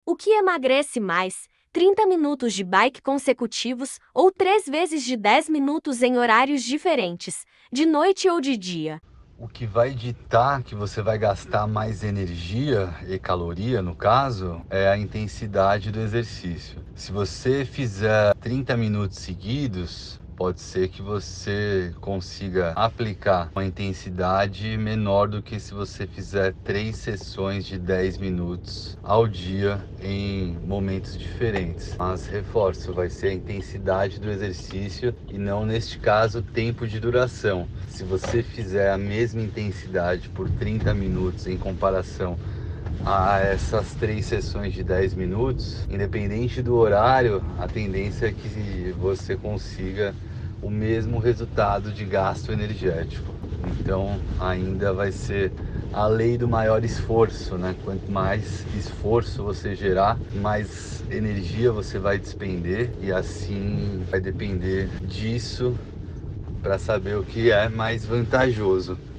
O que emagrece mais? 30 minutos de bike consecutivos ou 3 vezes de 10 minutos em horários diferentes, de noite ou de dia? O que vai ditar que você vai gastar mais energia e caloria, no caso, é a intensidade do exercício. Se você fizer 30 minutos seguidos, pode ser que você consiga aplicar uma intensidade menor do que se você fizer 3 sessões de 10 minutos ao dia em momentos diferentes. Mas reforço, vai ser a intensidade do exercício e não, neste caso, o tempo de duração. Se você fizer a mesma intensidade por 30 minutos em comparação a essas 3 sessões de 10 minutos, independente do horário, a tendência é que você consiga o mesmo resultado de gasto energético. Então ainda vai ser a lei do maior esforço, né? Quanto mais esforço você gerar, mais energia você vai despender, e assim vai depender disso para saber o que é mais vantajoso.